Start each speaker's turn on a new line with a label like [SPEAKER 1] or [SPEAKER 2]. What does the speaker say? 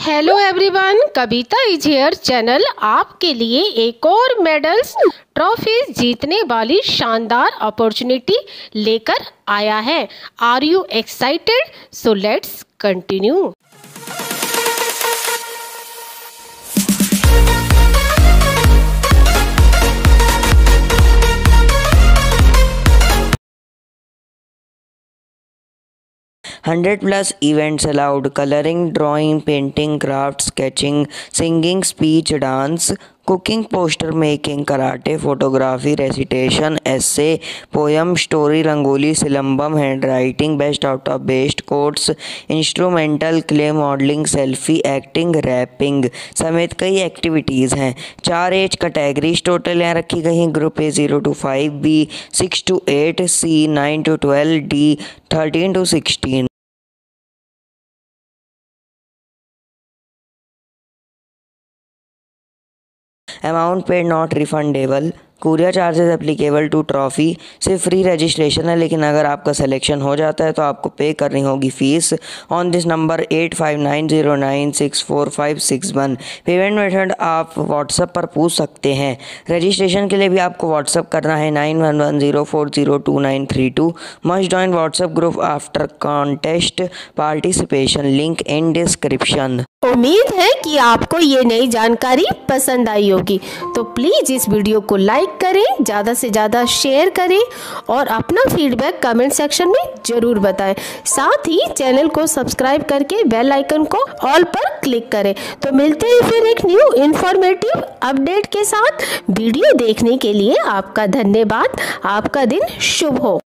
[SPEAKER 1] Hello everyone, Kavita is here channel आपके लिए एक और मेडल्स ट्रॉफीज जीतने वाली शानदार अपॉर्चुनिटी लेकर आया है। Are you excited? So let's continue.
[SPEAKER 2] +100 events allowed: coloring, drawing, painting, craft, sketching, singing, speech, dance, cooking, poster making, karate, photography, recitation, essay, poem, story, rangoli, silambam, handwriting, best out of best, quotes, instrumental, clay modeling, selfie, acting, rapping समेत कई activities हैं। 4 as categories total यहाँ रखी गई हैं। Group A 0 to 5, B 6 to 8, C 9 to 12, D 13 to 16। Amount paid not refundable. Courier charges applicable to trophy. सिर्फ free registration है, लेकिन अगर आपका सिलेक्शन हो जाता है तो आपको पे करनी होगी fees. On this number 8590964561। Payment method आप व्हाट्सएप पर पूछ सकते हैं। रजिस्ट्रेशन के लिए भी आपको व्हाट्सएप करना है 9110402932। Must join WhatsApp group after contest participation, link in description.
[SPEAKER 1] उम्मीद है कि आपको ये नई जानकारी पसंद आई होगी, तो प्लीज़ इस वीडियो को लाइक करें, ज़्यादा से ज़्यादा शेयर करें और अपना फीडबैक कमेंट सेक्शन में ज़रूर बताएं। साथ ही चैनल को सब्सक्राइब करके बेल आइकन को ऑल पर क्लिक करें। तो मिलते हैं फिर एक न्यू इन्फॉर्मेटिव अपडेट के साथ। वीडियो देखने के लिए आपका धन्यवाद। आपका दिन शुभ हो।